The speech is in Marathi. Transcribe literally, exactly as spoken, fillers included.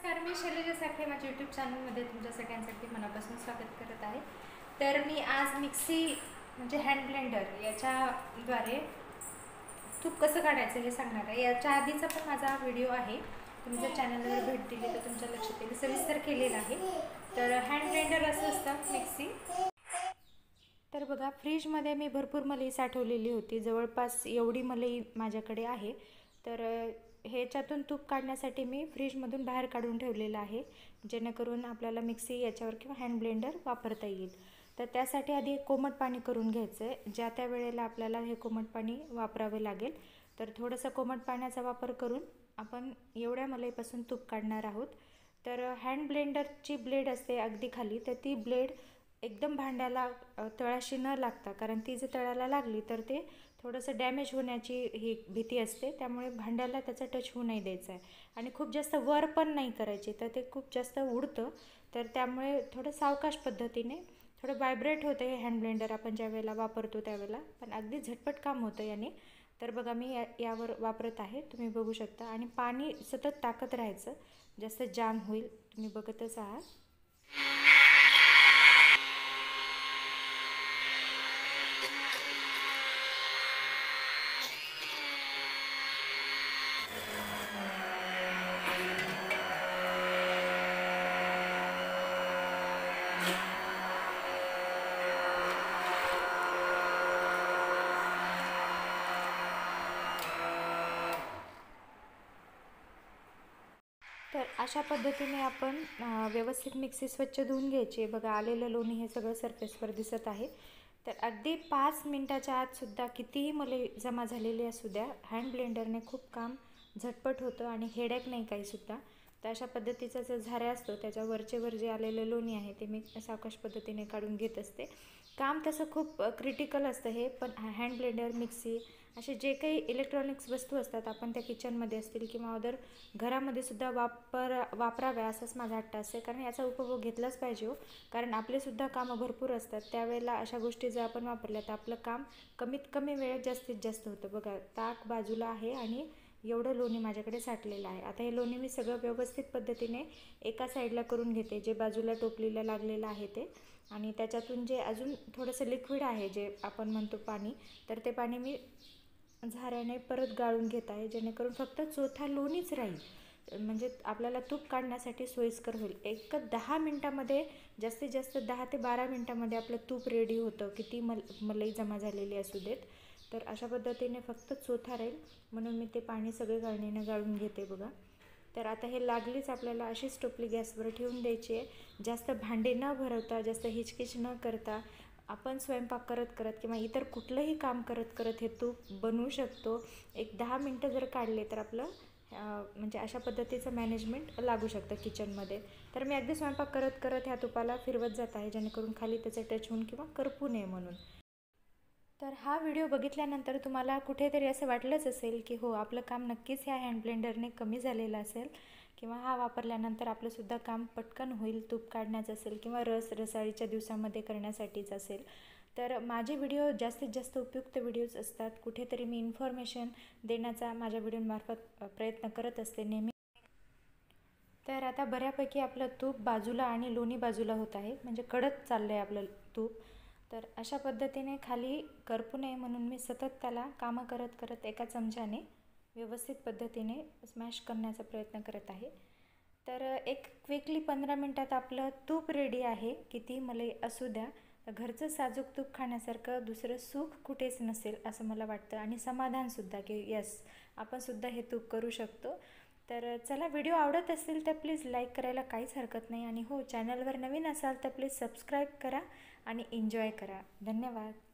नमस्कार, मी शैलजा साखरे माझ्या यूट्यूब चॅनलमध्ये तुमच्या सगळ्यांसाठी मनापासून स्वागत करत आहे। तर मी आज मिक्सी म्हणजे हँड ब्लेंडर याच्याद्वारे तूप कसं काढायचं हे सांगणार आहे। याच्या आधीचा पण माझा व्हिडिओ आहे, तुम्ही जर चॅनलवर भेट दिली तर तुमच्या लक्षात येईल, सविस्तर केलेला आहे। तर हँड ब्लेंडर असं असतं मिक्सी। तर बघा, फ्रीजमध्ये मी भरपूर मलई साठवलेली होती, जवळपास एवढी मलई माझ्याकडे आहे। तर ह्याच्यातून तूप काढण्यासाठी मी फ्रीजमधून बाहेर काढून ठेवलेलं आहे, जेणेकरून आपल्याला मिक्सी याच्यावर किंवा हँड ब्लेंडर वापरता येईल। तर त्यासाठी आधी एक कोमट पाणी करून घ्यायचं आहे, ज्या त्या वेळेला आपल्याला हे कोमट पाणी वापरावे लागेल। तर थोडंसं कोमट पाण्याचा वापर करून आपण एवढ्या मलईपासून तूप काढणार आहोत। तर हँड ब्लेंडरची ब्लेड असते अगदी खाली, तर ती ब्लेड एकदम भांड्याला तळाशी न लागता, कारण ती जर तळाला लागली तर ते थोडंसं डॅमेज होण्याची ही भीती असते, त्यामुळे भांड्याला त्याचा टच होऊ नाही द्यायचा आहे। आणि खूप जास्त वर पण नाही करायचे, तर ते खूप जास्त उडतं। तर त्यामुळे थोडं सावकाश पद्धतीने थोडं व्हायब्रेट होतं हे हँड ब्लेंडर आपण ज्या वेळेला वापरतो त्यावेळेला, पण अगदी झटपट काम होतं याने। तर बघा, मी या यावर वापरत आहे, तुम्ही बघू शकता। आणि पाणी सतत टाकत राहायचं, जास्त जाम होईल, तुम्ही बघतच आहात। तर अशा पद्धतीने आपण व्यवस्थित मिक्सी स्वच्छ धुवून घ्यायची। बघा, आलेलं लोणी हे सगळं सरफेसवर दिसत आहे। तर अगदी पाच मिनटाच्या आत सुद्धा कितीही मलई जमा झालेली असू द्या, हँड ब्लेंडरने खूप काम झटपट होतं आणि हेडेक नाही काही सुद्धा। तर अशा पद्धतीचा जो झाऱ्या असतो त्याच्या वरचेवर जे आलेलं लोणी आहे ते मी सावकाश पद्धतीने काढून घेत असते। काम तसं खूप क्रिटिकल असतं हे, पण हँड ब्लेंडर, मिक्सी असे जे काही इलेक्ट्रॉनिक्स वस्तू असतात आपण त्या किचनमध्ये असतील किंवा अदर घरामध्ये सुद्धा वापर वापराव्या असंच माझा हट्ट असते, कारण याचा उपभोग घेतलाच पाहिजे हो। कारण आपलेसुद्धा कामं भरपूर असतात, त्यावेळेला अशा गोष्टी जर आपण वापरल्या तर आपलं काम कमीत कमी वेळेत जास्तीत जास्त होतं। बघा, ताक बाजूला आहे आणि एवढं लोणी माझ्याकडे साठलेलं आहे। आता हे लोणी मी सगळं व्यवस्थित पद्धतीने एका साईडला करून घेते, जे बाजूला टोपलीला लागलेलं आहे ते। आणि त्याच्यातून जे अजून थोडंसं लिक्विड आहे, जे आपण म्हणतो पाणी, तर ते पाणी मी झाऱ्याने परत गाळून घेत आहे, जेणेकरून फक्त चोथा लोणीच राहील, म्हणजे आपल्याला तूप काढण्यासाठी सोयीस्कर होईल। एक दहा मिनटामध्ये, जास्तीत जास्त दहा ते बारा मिनटामध्ये आपलं तूप रेडी होतं, किती मल मलई जमा झालेली असू देत। तर अशा पद्धतीने फक्त चोथा राहील, म्हणून मी ते पाणी सगळे गाळणीनं गाळून घेते बघा। तर आता हे लागलीच आपल्याला अशीच टोपली गॅसवर ठेवून द्यायची आहे, जास्त भांडे न भरवता, जास्त हिचकिच न करता आपण स्वयंपाक करत करत किंवा इतर कुठलंही काम करत करत हे तूप बनवू शकतो। एक दहा मिनटं जर काढले तर आपलं म्हणजे अशा पद्धतीचं मॅनेजमेंट लागू शकतं किचनमध्ये। तर मी अगदी स्वयंपाक करत करत ह्या तुपाला फिरवत जात आहे, जेणेकरून खाली त्याचं टच होऊन किंवा करपू नये म्हणून। तर हा व्हिडिओ बघितल्यानंतर तुम्हाला कुठेतरी असं वाटलंच असेल की हो, आपलं काम नक्कीच ह्या हँड ब्लेंडरने कमी झालेलं असेल, किंवा हा वापरल्यानंतर आपलंसुद्धा काम पटकन होईल, तूप काढण्याचं असेल किंवा रस रसाळीच्या दिवसामध्ये करण्यासाठीच असेल। तर माझे व्हिडिओ जास्तीत जास्त उपयुक्त व्हिडिओज असतात, कुठेतरी मी इन्फॉर्मेशन देण्याचा माझ्या व्हिडिओमार्फत प्रयत्न करत असते नेहमी। तर आता बऱ्यापैकी आपलं तूप बाजूला आणि लोणी बाजूला होत आहे, म्हणजे कडत चाललं आहे आपलं तूप। तर अशा पद्धतीने खाली करपू नये म्हणून मी सतत त्याला कामं करत करत एका चमच्याने व्यवस्थित पद्धतीने स्मॅश करण्याचा प्रयत्न करत आहे। तर एक क्विकली पंधरा मिनटात आपलं तूप रेडी आहे, किती मलई असू द्या। घरचं साजूक तूप खाण्यासारखं दुसरं सुख कुठेच नसेल असं मला वाटतं, आणि समाधानसुद्धा की यस, आपणसुद्धा हे तूप करू शकतो। तर चला, व्हिडिओ आवडत असेल तर प्लीज लाईक करायला काहीच हरकत नाही, आणि हो, चॅनलवर नवीन असाल तर प्लीज सबस्क्राईब करा आणि एन्जॉय करा। धन्यवाद।